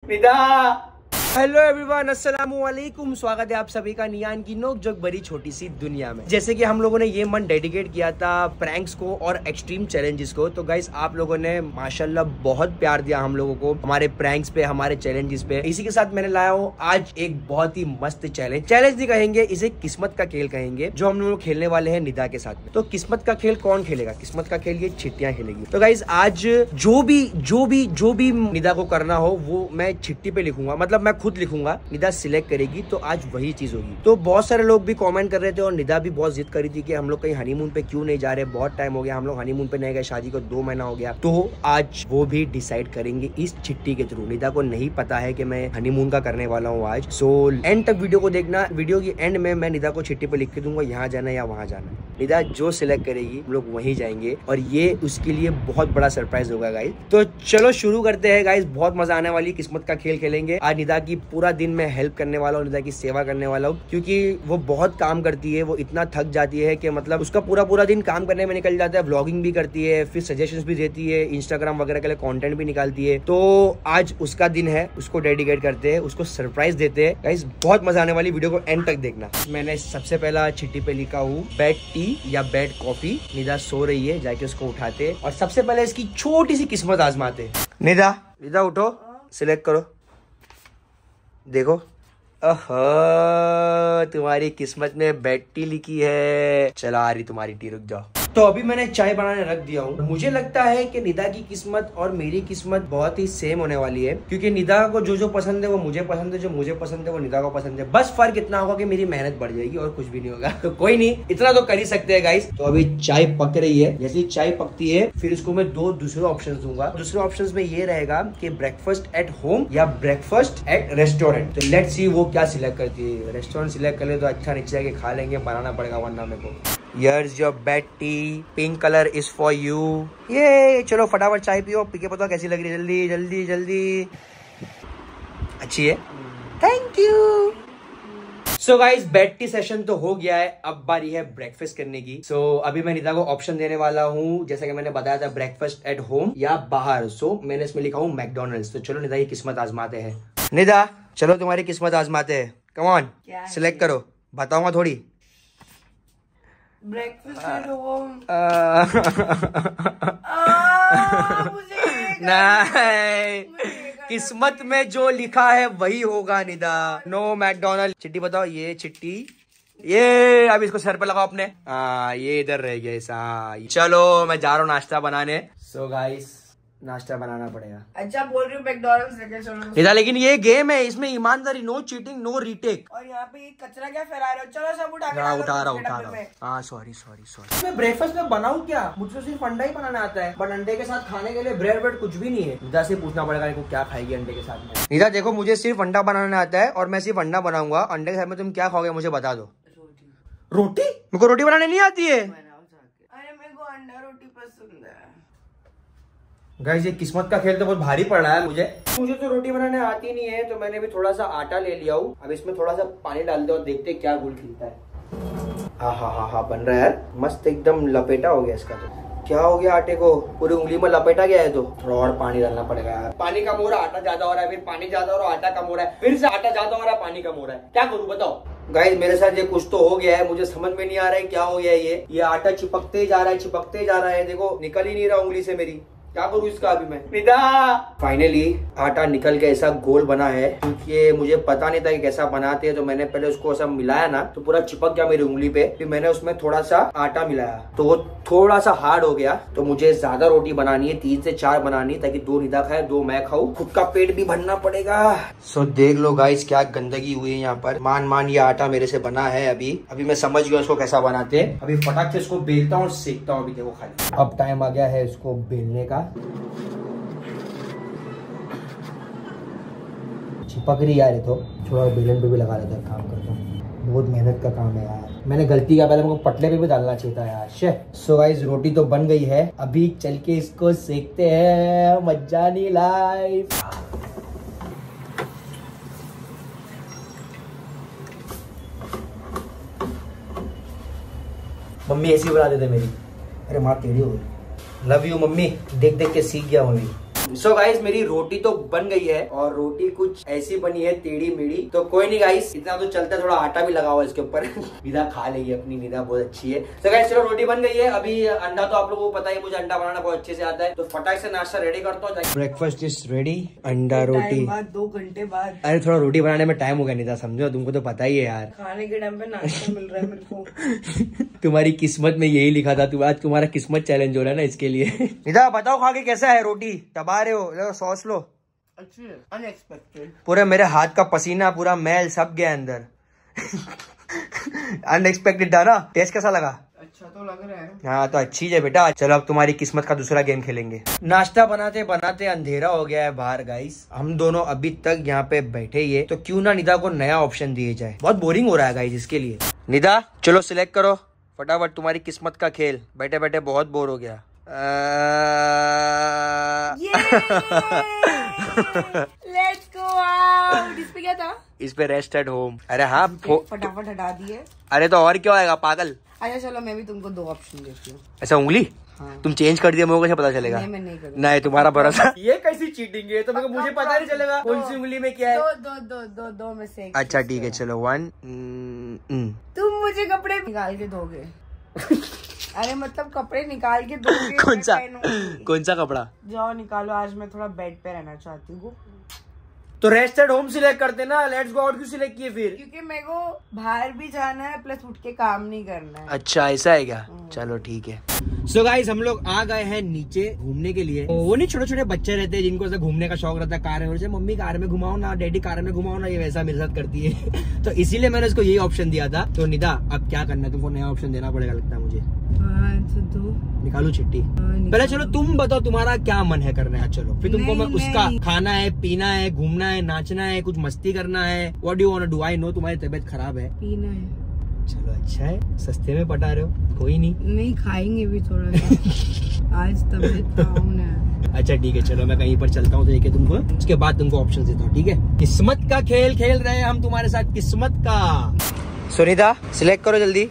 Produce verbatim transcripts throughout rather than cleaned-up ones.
Nida. Hello everyone, अस्सलाम वालेकुम। स्वागत है आप सभी का नियान की नोक जोक बड़ी छोटी सी दुनिया में। जैसे कि हम लोगों ने ये मंथ डेडिकेट किया था प्रैंक्स को और एक्सट्रीम चैलेंजेस को, तो गाइस आप लोगों ने माशाल्लाह बहुत प्यार दिया हम लोगों को हमारे प्रैंक्स पे, हमारे चैलेंजेस पे। इसी के साथ मैंने लाया हूँ आज एक बहुत ही मस्त चैलेंज। चैलेंज नहीं कहेंगे इसे, किस्मत का खेल कहेंगे, जो हम लोग खेलने वाले हैं निदा के साथ में। तो किस्मत का खेल कौन खेलेगा? किस्मत का खेल ये चिट्टियां खेलेगी। तो गाइस आज जो भी जो भी जो भी निदा को करना हो वो मैं चिट्ठी पे लिखूंगा, मतलब मैं खुद लिखूंगा, निदा सिलेक्ट करेगी, तो आज वही चीज होगी। तो बहुत सारे लोग भी कमेंट कर रहे थे और निदा भी बहुत जिद करी थी कि हम लोग कहीं हनीमून पे क्यों नहीं जा रहे, बहुत टाइम हो गया, हम लोग हनीमून पे नहीं गए, शादी को दो महीना हो गया। तो आज वो भी डिसाइड करेंगे इस चिट्ठी के थ्रू। निदा को नहीं पता है कि मैं हनीमून का करने वाला हूँ आज। सो एंड तक वीडियो को देखना। वीडियो की एंड में मैं निदा को चिट्ठी पे लिख के दूंगा यहाँ जाना या वहाँ जाना। निदा जो सिलेक्ट करेगी हम लोग वहीं जाएंगे और ये उसके लिए बहुत बड़ा सरप्राइज होगा गाइस। तो चलो शुरू करते हैं गाइस, बहुत मजा आने वाली किस्मत का खेल खेलेंगे आज। निदा की पूरा दिन मैं हेल्प करने वाला हूँ, निदा की सेवा करने वाला हूँ, क्योंकि वो बहुत काम करती है। वो इतना थक जाती है कि मतलब उसका पूरा पूरा दिन काम करने में निकल जाता है। व्लॉगिंग भी करती है, फिर सजेशंस भी देती है, इंस्टाग्राम वगैरह के लिए कंटेंट भी निकालती है। तो आज उसका दिन है, उसको डेडिकेट करते हैं, उसको सरप्राइज देते हैं गाइस। बहुत मजा आने वाली, वीडियो को एंड तक देखना। मैंने सबसे पहला चिट्ठी पे लिखा हूँ बेड टी या बेड कॉफी। निदा सो रही है, जाके उसको उठाते और सबसे पहले इसकी छोटी सी किस्मत आजमाते। निदा निदा उठो, सिलेक्ट करो, देखो। ओहो, तुम्हारी किस्मत में बेड टी लिखी है। चलो आ रही तुम्हारी टी, रुक जाओ। तो अभी मैंने चाय बनाने रख दिया हूँ। मुझे लगता है कि निदा की किस्मत और मेरी किस्मत बहुत ही सेम होने वाली है, क्योंकि निदा को जो जो पसंद है वो मुझे पसंद है, जो मुझे पसंद है वो निदा को पसंद है। बस फर्क इतना होगा कि मेरी मेहनत बढ़ जाएगी और कुछ भी नहीं होगा। तो कोई नहीं, इतना तो कर ही सकते हैं गाइस। तो अभी चाय पक रही है। जैसे चाय पकती है फिर इसको मैं दो दूसरे ऑप्शन दूंगा। दूसरे ऑप्शन में ये रहेगा कि ब्रेकफास्ट एट होम या ब्रेकफास्ट एट रेस्टोरेंट। तो लेट्स सी वो क्या सिलेक्ट करती है। रेस्टोरेंट सिलेक्ट कर ले तो अच्छा, नीचे जाके खा लेंगे, बनाना पड़ेगा वरना मेरे को। Here's your bed tea, pink color is for you। ये चलो फटाफट चाय पियो, पी के बताओ कैसी लग रही है। जल्दी जल्दी जल्दी। अच्छी है, thank you. So guys bed tea session तो हो गया है, अब बारी है ब्रेकफास्ट करने की। सो so, अभी मैं निदा को ऑप्शन देने वाला हूँ, जैसा कि मैंने बताया था, ब्रेकफास्ट एट होम या बाहर। सो so, मैंने इसमें लिखा हूँ मैकडोनल्ड्स। तो चलो निदा की किस्मत आजमाते हैं। निदा चलो तुम्हारी किस्मत आजमाते हैं। कम ऑन, सिलेक्ट करो, बताऊंगा थोड़ी। Breakfast at home. नहीं, किस्मत में जो लिखा है वही होगा निदा। No McDonald. चिट्ठी बताओ, ये चिट्ठी, ये अब इसको सर पे लगाओ अपने। आ, ये इधर रह गया ऐसा। चलो मैं जा रहा हूँ नाश्ता बनाने। सो गाइस नाश्ता बनाना पड़ेगा। अच्छा बोल रही हूँ मैकडॉनल्ड्स लेके चलो निदा, लेकिन ये गेम है, इसमें ईमानदारी, नो चीटिंग, नो रीटेक। और यहाँ पे ये कचरा क्या फैला रहे हो? चलो सब उठा के हाँ, डालो उठा रहा दूसरे उठा डब्बे में। रहा हाँ सॉरी सॉरी सॉरी। मैं ब्रेकफास्ट में बनाऊँ क्या? मुझे सिर्फ अंडा ही बनाना आता है, बट अंडे के साथ खाने के लिए ब्रेड ब्रेड कुछ भी नहीं है। निदा से पूछना पड़ेगा इनको क्या खाएगी अंडे के साथ में। निदा देखो, मुझे सिर्फ अंडा बनाना आता है और मैं सिर्फ अंडा बनाऊंगा। अंडे के साथ में तुम क्या खाओगे मुझे बता दो। रोटी? मेरे को रोटी बनाने नहीं आती है। अरे मेरे को अंडा रोटी पसंद है। गाइस ये किस्मत का खेल तो बहुत भारी पड़ रहा है मुझे। मुझे तो रोटी बनाने आती नहीं है, तो मैंने भी थोड़ा सा आटा ले लिया हूँ। अब इसमें थोड़ा सा पानी डाल दो और देखते क्या गुल खिलता है। हाँ हाँ हाँ हाँ, बन रहा है यार मस्त, एकदम लपेटा हो गया इसका। तो क्या हो गया आटे को? पूरी उंगली में लपेटा गया है। तो थोड़ा और पानी डालना पड़ेगा यार। पानी कम हो रहा है, आटा ज्यादा हो रहा है, फिर पानी ज्यादा हो रहा है, आटा कम हो रहा है, फिर से आटा ज्यादा हो रहा है, पानी कम हो रहा है। क्या करूँ बताओ? गाइस मेरे साथ ये कुछ तो हो गया है, मुझे समझ में नहीं आ रहा है क्या हो गया है। ये ये आटा चिपकते जा रहा है, चिपकते जा रहा है। देखो निकल ही नहीं रहा उंगली से मेरी। क्या करूँ इसका अभी मैं? निदा फाइनली आटा निकल के ऐसा गोल बना है, क्योंकि मुझे पता नहीं था कि कैसा बनाते हैं। तो मैंने पहले उसको ऐसा मिलाया ना, तो पूरा चिपक गया मेरी उंगली पे। फिर मैंने उसमें थोड़ा सा आटा मिलाया तो वो थोड़ा सा हार्ड हो गया। तो मुझे ज्यादा रोटी बनानी है, तीन से चार बनानी है, ताकि दो निदा खाए दो मैं खाऊं, खुद का पेट भी भरना पड़ेगा। सो देख लो गाइस क्या गंदगी हुई है यहाँ पर। मान मान ये आटा मेरे से बना है। अभी अभी मैं समझ गया उसको कैसा बनाते हैं। अभी फटाक से इसको बेलता हूँ और सेकता हूँ। अभी देखो खाली, अब टाइम आ गया है इसको बेलने का। चिपक रही यार ये तो, थोड़ा बेलन पे भी लगा लेता है। काम करता हूँ, बहुत मेहनत का काम है यार। मैंने गलती का, पहले मेरे को पटले पे भी डालना चाहिए था यार। शे। सो गाइस रोटी तो बन गई है, अभी चल के इसको सेकते हैं। मजानी लाइफ। मम्मी ऐसी बना देते मेरी। अरे माँ टेढ़ी हो गई। लव यू मम्मी, देख देख के सीख गया मम्मी। सो गाइस मेरी रोटी तो बन गई है और रोटी कुछ ऐसी बनी है टेढ़ी मेढ़ी, तो कोई नहीं गाइस, इतना तो चलता है, थोड़ा आटा भी लगा हुआ है इसके ऊपर। निदा खा लेगी अपनी, निदा बहुत अच्छी है। तो गाइस चलो रोटी बन गई है। अभी अंडा तो आप लोगों को पता है, मुझे अंडा बनाना बहुत अच्छे से आता है, तो फटाक से नाश्ता रेडी करता हूँ। ब्रेकफास्ट इज रेडी, अंडा रोटी। दो घंटे बाद। अरे थोड़ा रोटी बनाने में टाइम हो गया निदा, समझो, तुमको तो पता ही है यार, खाने के टाइम पे नाश्ता मिल रहा है मेरे को। तुम्हारी किस्मत में यही लिखा था, तुम आज तुम्हारा किस्मत चैलेंज हो रहा है ना, इसके लिए। निदा बताओ खा के कैसा है रोटी, दबा रहे हो, लो सॉस लो। अच्छी है, अनएक्सपेक्टेड। पूरे मेरे हाथ का पसीना, पूरा मैल सब गया अंदर। अनएक्सपेक्टेड था ना। टेस्ट कैसा लगा? अच्छा तो लग रहा है। हाँ तो अच्छी है बेटा। चलो अब तुम्हारी किस्मत का दूसरा गेम खेलेंगे। नाश्ता बनाते बनाते अंधेरा हो गया है बाहर गाइस, हम दोनों अभी तक यहाँ पे बैठे ही है, तो क्यों ना निदा को नया ऑप्शन दिए जाए। बहुत बोरिंग हो रहा है गाइस इसके लिए। निदा चलो सिलेक्ट करो फटाफट, तुम्हारी किस्मत का खेल। बैठे बैठे बहुत बोर हो गया। Let's go out. इस पे क्या था? इस पे रेस्ट एट होम। अरे हाँ फटाफट हटा दिए। अरे तो और क्या होगा पागल। अच्छा चलो मैं भी तुमको दो ऑप्शन देती हूँ। ऐसा उंगली? हाँ। तुम चेंज कर दिया, मुझे कैसे पता चलेगा? नहीं, मैं नहीं करूँगा। नहीं तुम्हारा भरोसा। ये कैसी चीटिंग है, तो मेरे को मुझे पता नहीं चलेगा कौन सी उंगली में क्या है। दो दो दो दो दो में से। अच्छा ठीक है चलो वन। तुम मुझे कपड़े निकाल के दोगे? अरे मतलब कपड़े निकाल के दोगे? कौन सा कौन सा कपड़ा? जाओ निकालो, आज मैं थोड़ा बेड पे रहना चाहती हूँ। तो रेस्ट एट होम सिलेक्ट करते ना, लेट्स गो आउट क्यों सिलेक्ट किए फिर? क्योंकि मेरे को बाहर भी जाना है प्लस उठ के काम नहीं करना है। अच्छा ऐसा है क्या? चलो ठीक है। सो so गाइस हम लोग आ गए हैं नीचे घूमने के लिए। वो नहीं छोटे छोटे बच्चे रहते हैं जिनको ऐसा घूमने का शौक रहता है, कार में, मम्मी कार में घुमाओ ना, डैडी कार में घुमाओ ना, ये वैसा मेरे साथ करती है। तो इसीलिए मैंने इसको यही ऑप्शन दिया था। तो निदा अब क्या करना है, तुमको नया ऑप्शन देना पड़ेगा लगता है मुझे। निकालो चिट्ठी। पहले चलो तुम बताओ तुम्हारा क्या मन है करना है। चलो फिर तुमको मैं उसका खाना है, पीना है, घूमना है, नाचना है, कुछ मस्ती करना है। What do you want to do? I know तुम्हारी तबीयत खराब है। पीना है। चलो अच्छा है, सस्ते में पटा रहे हो, कोई नहीं। नहीं खाएंगे भी थोड़ा सा। आज तबीयत डाउन है। अच्छा ठीक है चलो मैं कहीं पर चलता हूँ, तो लेके तुमको उसके बाद तुमको ऑप्शन देता हूँ, ठीक है? किस्मत का खेल खेल रहे हैं हम तुम्हारे साथ, किस्मत का। सुनीता सिलेक्ट करो जल्दी।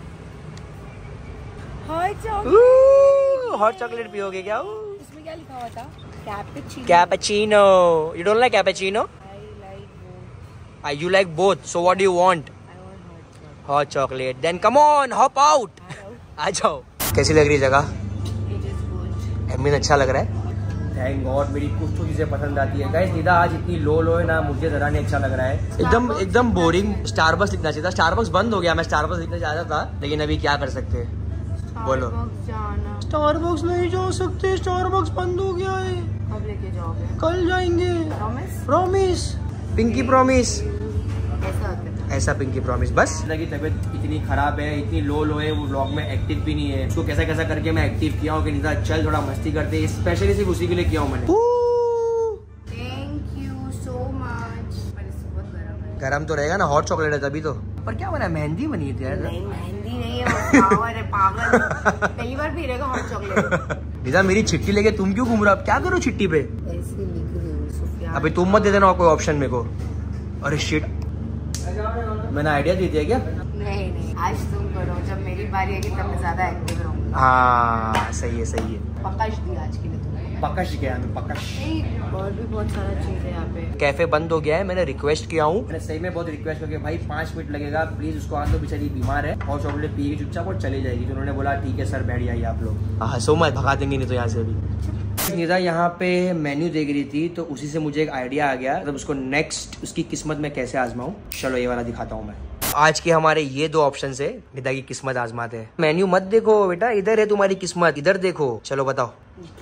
हॉट चॉकलेट पियोगे क्या? इसमें क्या लिखा हुआ था? Cappuccino. Cappuccino. You don't like cappuccino? I like both. You like both, so what do you want? Hot chocolate. Then come on hop out, आ जाओ। कैसी लग रही जगह? एमिन अच्छा लग रहा है। थैंक गॉड मेरी कुछ तो चीजें पसंद आती है। गाइस निदा आज इतनी लो लो है ना, मुझे जरा नहीं अच्छा लग रहा है। एकदम एकदम बोरिंग। स्टारबक्स लिखना चाहिए था, स्टारबक्स बंद हो गया। मैं स्टारबक्स लिखना चाहता था, लेकिन अभी क्या कर सकते हैं, बोलो। स्टारबक्स नहीं जा सकते, स्टारबक्स बंद हो गया है। कब लेके जाओगे? कल जाएंगे। प्रॉमिस? Promise, pinky promise. ऐसा होता है? ऐसा पिंकी प्रॉमिस। बस लगी तबीयत इतनी खराब है, इतनी लो लो है, वो व्लॉग में एक्टिव भी नहीं है। तो कैसा कैसा करके मैं एक्टिव किया हूँ कि निदा चल थोड़ा मस्ती करते, स्पेशली सिर्फ उसी के लिए किया हूँ मैंने। Thank you so much. पर इससे बहुत गरम है। गरम तो रहेगा ना, हॉट चॉकलेट है तभी तो। पर क्या बना, मेहंदी बनी थी यार। नहीं मेहंदी नहीं है, वो पावर है, पागल। पहली बार पी रहेगा हॉट चॉकलेट। निदा मेरी चिट्ठी लेके तुम क्यों घूम रहे हो? क्या करो चिट्ठी पे? ऐसे लिख रही हूँ सुफियान। अभी तुम मत दे देना कोई ऑप्शन मेरे को। अरे शिट, मैंने आइडिया दे दिया क्या? नहीं नहीं आज तुम करो, जब मेरी बारी आएगी तब मैं ज्यादा एक्टिव रहूंगी। हाँ सही है सही है। पकश दी आज के लिए तुम्हें। पकश गया मैं, पकश। और भी बहुत सारा चीज है यहाँ पे। कैफे बंद हो गया है, मैंने रिक्वेस्ट किया हूँ, मैंने सही में बहुत रिक्वेस्ट करके भाई पाँच मिनट लगेगा प्लीज उसको आने दो, बेचारी बीमार है और चॉकलेट पी के चुपचाप और चली जाएगी। तो उन्होंने बोला ठीक है सर बैठ जाइए आप लोग। हाँ सो मत, भगा देंगे नहीं तो यहाँ से अभी। निदा यहाँ पे मेन्यू देख रही थी, तो उसी से मुझे एक आइडिया आ गया, मतलब उसको नेक्स्ट उसकी किस्मत में कैसे आजमाऊं। चलो ये वाला दिखाता हूँ मैं। आज के हमारे ये दो ऑप्शन है, निदा की किस्मत आजमाते हैं। मेन्यू मत देखो बेटा, इधर है तुम्हारी किस्मत, इधर देखो। चलो बताओ।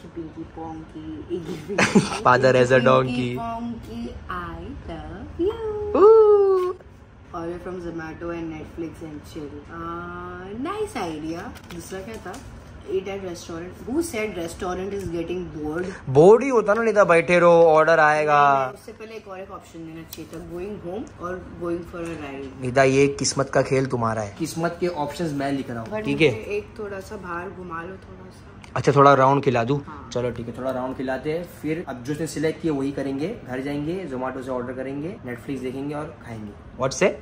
Father as a donkey. Order from Zomato and Netflix and chill. Uh, nice idea. दूसरा क्या था? Eat at restaurant. Who said restaurant is getting bored? Bored ही होता ना निदा, बैठे रहो ऑर्डर आएगा। उससे पहले एक और एक ऑप्शन देना चाहिए था, गोइंग होम और going for a ride. Nida ये किस्मत का खेल तुम्हारा है, किस्मत के ऑप्शंस मैं लिख रहा हूँ, ठीक है? एक थोड़ा सा बाहर घुमा लो थोड़ा सा। अच्छा थोड़ा राउंड खिला दूं? हाँ। चलो ठीक है थोड़ा राउंड खिलाते हैं, फिर अब जो सिलेक्ट किया वही करेंगे। घर जाएंगे, जोमेटो से ऑर्डर करेंगे, नेटफ्लिक्स देखेंगे और खाएंगे। व्हाट से?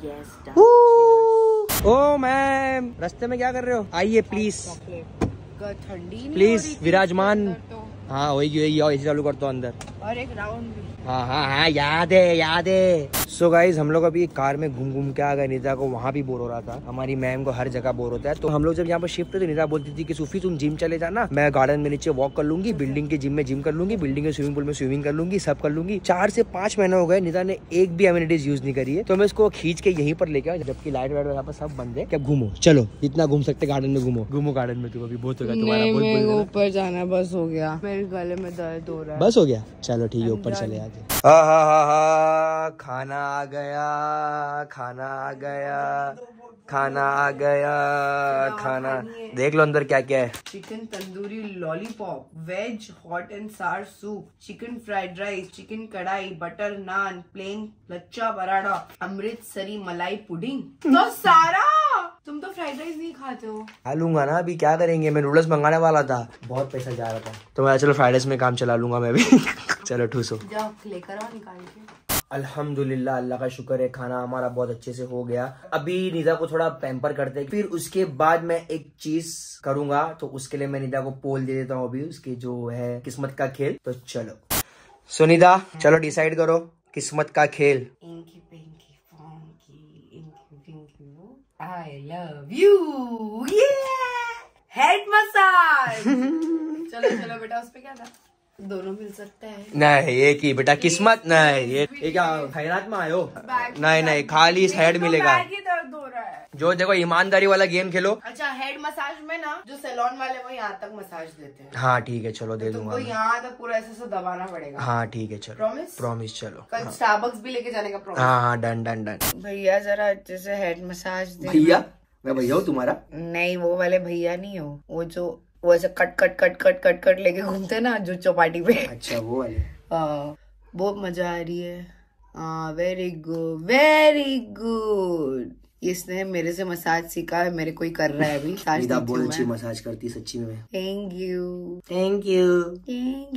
ओ मैम रास्ते में क्या कर रहे हो? आइए प्लीज ठंडी प्लीज विराजमान हाँ वही वही और इसी चालू करता हूँ अंदर और एक राउंड भी। हाँ हाँ हाँ याद है याद है। सो so गाइज हम लोग अभी कार में घूम घूम के आ गए। निदा को वहाँ भी बोर हो रहा था, हमारी मैम को हर जगह बोर होता है। तो हम लोग जब यहाँ पर शिफ्ट थे निदा बोलती थी कि सूफी तुम जिम चले जाना, मैं गार्डन में नीचे वॉक कर लूंगी, बिल्डिंग के जिम में जिम कर लूंगी, बिल्डिंग के स्विमिंग पूल में स्विमिंग कर लूंगी, सब कर लूंगी। चार से पांच महीने हो गए निदा ने एक भी एमिनिटीज यूज नहीं करी है। तो मैं इसको खींच के यहीं पर लेके आया, जबकि लाइट वाइट यहाँ पर सब बंद है। क्या घूमो, चलो जितना घूम सकते गार्डन में घूमो, घूमो गार्डन में। तुम अभी बहुत हो गया तुम्हारा, ऊपर जाना बस हो गया, मेरे गले में दर्द हो रहा है। बस हो गया, चलो ठीक है ऊपर चले आगे। हा हा हा हा खाना आ गया, खाना आ गया, खाना आ गया, खाना देख लो अंदर क्या क्या है। Chicken tandoori lollipop, veg hot and sour soup, chicken fried rice, chicken kadai, butter naan, plain lachha paratha, Amritsari malai pudding. तो सारा तुम तो फ्राइड राइस नहीं खाते हो। खा लूंगा ना, अभी क्या करेंगे, मैं नूडल्स मंगाने वाला था, बहुत पैसा जा रहा था, तो मैं चलो फ्राइड राइस में काम चला लूंगा मैं भी। चलो ठूसो, जाओ लेकर आओ निकाल के। अल्हम्दुलिल्लाह, अल्लाह का शुक्र है, खाना हमारा बहुत अच्छे से हो गया। अभी निदा को थोड़ा पैम्पर करते हैं, फिर उसके बाद मैं एक चीज करूंगा, तो उसके लिए मैं निदा को पोल दे देता हूँ अभी, उसकी जो है किस्मत का खेल। तो चलो सो निदा चलो डिसाइड करो किस्मत का खेल। Inky pinky ponky, inky pinky I love you, head massage. चलो चलो बेटा, उस पे क्या था, दोनों मिल सकता है। नहीं एक ही बेटा, किस्मत नहीं, ये, ये क्या खैरात में आयो? नहीं नहीं, खाली हेड मिलेगा। दर्द हो रहा है। जो देखो ईमानदारी वाला गेम खेलो। अच्छा हेड मसाज में ना, जो सैलून वाले वो यहाँ तक मसाज देते हैं। हाँ ठीक है चलो दे दूंगा। तुमको यहाँ तक पूरा ऐसे से दबाना पड़ेगा। हाँ ठीक है चलो, प्रॉमिस प्रॉमिस चलो। कल स्टारबक्स भी लेके जाने का प्रॉमिस। हाँ हाँ डन डन डन। भैया जरा अच्छे से हेड मसाज दे। भैया? मैं भैया हूँ तुम्हारा? नहीं वो वाले भैया नहीं हो, वो जो वो ऐसे cut cut cut cut cut cut लेके घूमते ना जो चौपाटी पे। अच्छा वो वाले। हाँ बहुत मजा आ रही है। हाँ वेरी गुड वेरी गुड। इसने मेरे से मसाज सीखा है, मेरे कोई कर रहा है अभी। निदा बहुत अच्छी मसाज करती सच्ची में। Thank you thank you thank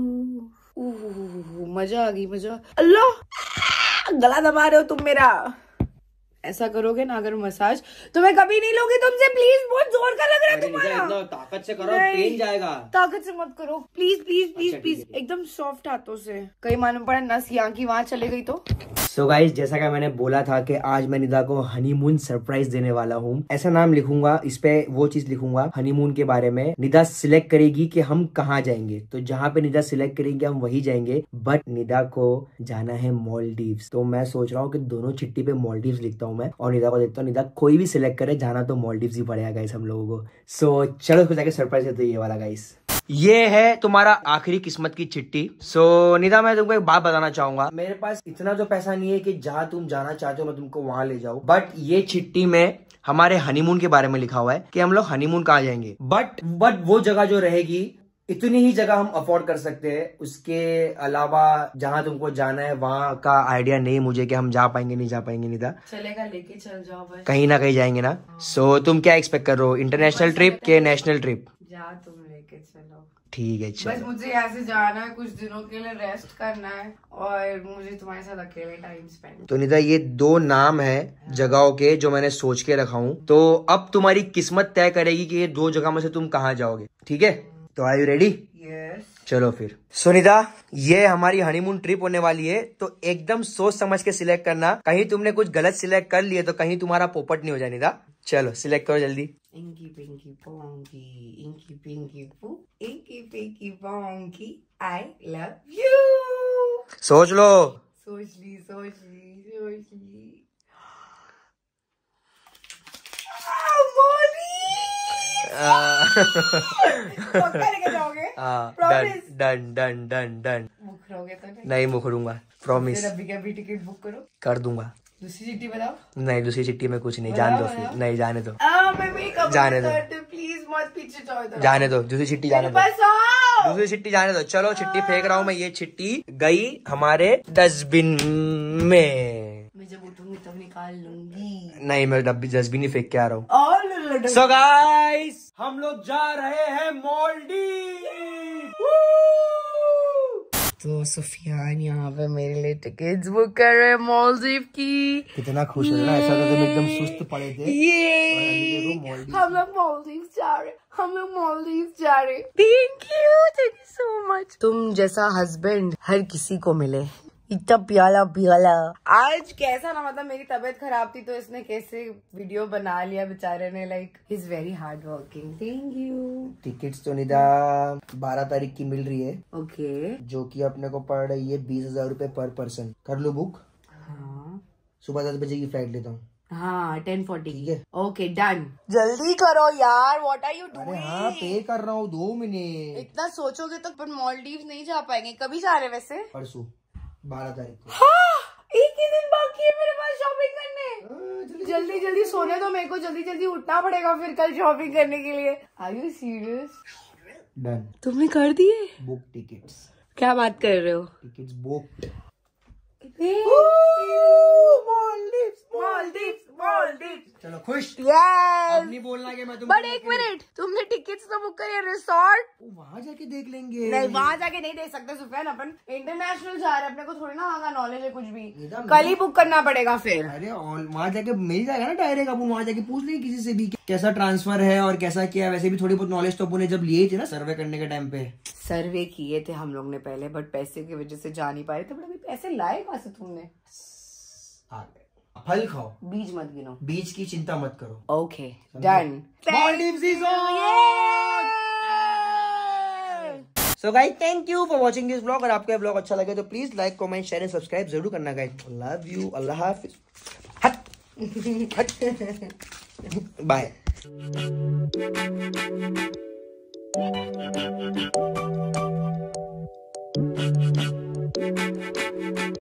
you. मजा आ गई मजा। अल्लाह गला दबा रहे हो तुम मेरा। ऐसा करोगे ना अगर मसाज तो मैं कभी नहीं लूंगी तुमसे, प्लीज। बहुत जोर का लग रहा है तुम्हारा। ताकत से करो, पेन जाएगा। ताकत से मत करो प्लीज प्लीज प्लीज प्लीज, एकदम सॉफ्ट हाथों से। कहीं मालूम पड़ा नस यहाँ की वहाँ चले गई तो। सो so गाइज जैसा कि मैंने बोला था कि आज मैं निदा को हनीमून सरप्राइज देने वाला हूँ। ऐसा नाम लिखूंगा, इस पे वो चीज लिखूंगा हनीमून के बारे में। निदा सिलेक्ट करेगी कि हम कहाँ जाएंगे, तो जहाँ पे निदा सिलेक्ट करेंगे हम वही जाएंगे। बट निदा को जाना है मालदीव्स, तो मैं सोच रहा हूँ कि दोनों चिट्ठी पे मालदीव्स लिखता हूँ मैं, और निदा को देखता हूँ। निदा कोई भी सिलेक्ट करे, जाना तो मालदीव्स ही पड़ेगा गाइस हम लोगों को। सो so, चलो उसको जाके सरप्राइज देते ये वाला गाइस। ये है तुम्हारा आखिरी किस्मत की चिट्ठी। सो so, निदा मैं तुमको एक बात बताना चाहूंगा, मेरे पास इतना जो पैसा नहीं है कि जहाँ तुम जाना चाहते हो मैं तुमको वहां ले जाऊं। बट ये चिट्ठी में हमारे हनीमून के बारे में लिखा हुआ है कि हम लोग हनीमून कहाँ जाएंगे। बट बट वो जगह जो रहेगी, इतनी ही जगह हम अफोर्ड कर सकते हैं। उसके अलावा जहाँ तुमको जाना है वहाँ का आइडिया नहीं मुझे कि हम जा पाएंगे नहीं जा पाएंगे। निदा चलेगा, लेके चल जाओ बस, कहीं ना कहीं जाएंगे ना। सो so, तुम क्या एक्सपेक्ट कर रहे हो, इंटरनेशनल ट्रिप के नेशनल ट्रिप? जा तुम लेके चलो। ठीक है चलो। बस मुझे यहाँ से जाना है, कुछ दिनों के लिए रेस्ट करना है, और मुझे तुम्हारे साथ अकेले टाइम स्पेंड। तो निदा ये दो नाम है जगहों के जो मैंने सोच के रखा हूँ। तो अब तुम्हारी किस्मत तय करेगी कि ये दो जगह में से तुम कहाँ जाओगे। ठीक है, तो आर यू रेडी? यस चलो फिर। सुनिदा ये हमारी हनीमून ट्रिप होने वाली है, तो एकदम सोच समझ के सिलेक्ट करना। कहीं तुमने कुछ गलत सिलेक्ट कर लिए तो कहीं तुम्हारा पोपट नहीं हो जाए। निदा चलो सिलेक्ट करो जल्दी। Inky pinky ponky, inky pinky poo, inky pinky ponky, I love you. सोच लो। सोच ली सोच ली सोच ली। पक्का लेके जाओगे? Done done done done. मुखरोगे तो नहीं? नहीं मुखरूंगा, प्रॉमिस। अभी अभी टिकट बुक करो। कर दूंगा। दूसरी चिट्ठी बताओ। नहीं दूसरी चिट्ठी में कुछ नहीं, जान दो फिर। नहीं जाने दो, आ, मैं मेकअप जाने दो, प्लीज मत पीछे जाओ। जाने दो, दूसरी चिट्ठी जाने दो, दूसरी चिट्ठी जाने दो। चलो चिट्ठी फेंक रहा हूँ मैं, ये चिट्ठी गई हमारे डस्टबिन में। मैं जब उठूंगी तब निकाल लूंगी। नहीं मैं डस्टबिन ही फेंक के आ रहा हूँ। सो गाइस हम लोग जा रहे हैं मालदीव। तो सुफियान यहाँ पे मेरे लिए टिकट्स बुक कर रहे हैं मालदीव की। कितना खुश है ना, ऐसा तो तुम एकदम सुस्त पड़े थे। ये हम लोग मालदीव जा रहे हम लोग मालदीव जा रहे thank you thank you so much. तुम जैसा हस्बैंड हर किसी को मिले, इतना प्याला प्याला। आज कैसा ना, मतलब मेरी तबीयत खराब थी तो इसने कैसे वीडियो बना लिया बेचारे ने, लाइक ही is very hard working. Thank you. Tickets तो निदा बारह तारीख की मिल रही है। Okay okay. जो कि अपने को पड़ रही है बीस हजार रूपए पर पर्सन। कर लो बुक। हाँ सुबह दस बजे की फ्लाइट लेता हूँ। हाँ टेन फोर्टी ठीक है। Okay done. जल्दी करो यार, व्हाट आर यू डूइंग? अरे हाँ पे कर रहा हूँ, दो मिनट। इतना सोचोगे तो अपन मालदीव नहीं जा पाएंगे। कभी जा रहे वैसे? परसों बारह तारीख को। हाँ, एक ही दिन बाकी है मेरे पास शॉपिंग करने। जल्दी जल्दी सोने दो मेरे को, जल्दी जल्दी उठना पड़ेगा फिर कल शॉपिंग करने के लिए। Are you serious? डन। तुमने कर दिए बुक टिकट्स। क्या बात कर रहे हो? Tickets book. चलो खुश। yes! अब नहीं बोलना कि मैं तुम। बट एक मिनट, तुमने टिकट्स तो बुक करे रिसोर्ट? वहाँ जाके देख लेंगे। नहीं वहाँ जाके नहीं देख सकते सुफैन, अपन इंटरनेशनल जा रहे हैं, अपने को थोड़ी ना वहाँ नॉलेज है कुछ भी। कल ही बुक करना पड़ेगा फिर। अरे वहाँ जाके मिल जाएगा ना डायरेक्ट, अपन वहाँ जाके पूछ लेंगे किसी से भी कैसा ट्रांसफर है और कैसा क्या। वैसे भी थोड़ी बहुत नॉलेज तो अपने जब लिए थे ना सर्वे करने के टाइम पे। सर्वे किए थे हम लोग ने पहले, बट पैसे की वजह से जा नहीं पाए थे। बट अभी पैसे लाए कहाँ से तुमने? आ गए। फल खाओ, बीज मत गिनो, बीज की चिंता मत करो। Okay done. Maldives is on. So guys thank you for watching this vlog. अगर आपको ये व्लॉग अच्छा लगे तो please like comment share and subscribe जरूर करना गाइस। लव यू, अल्लाह हाफिज। हट हट बाय।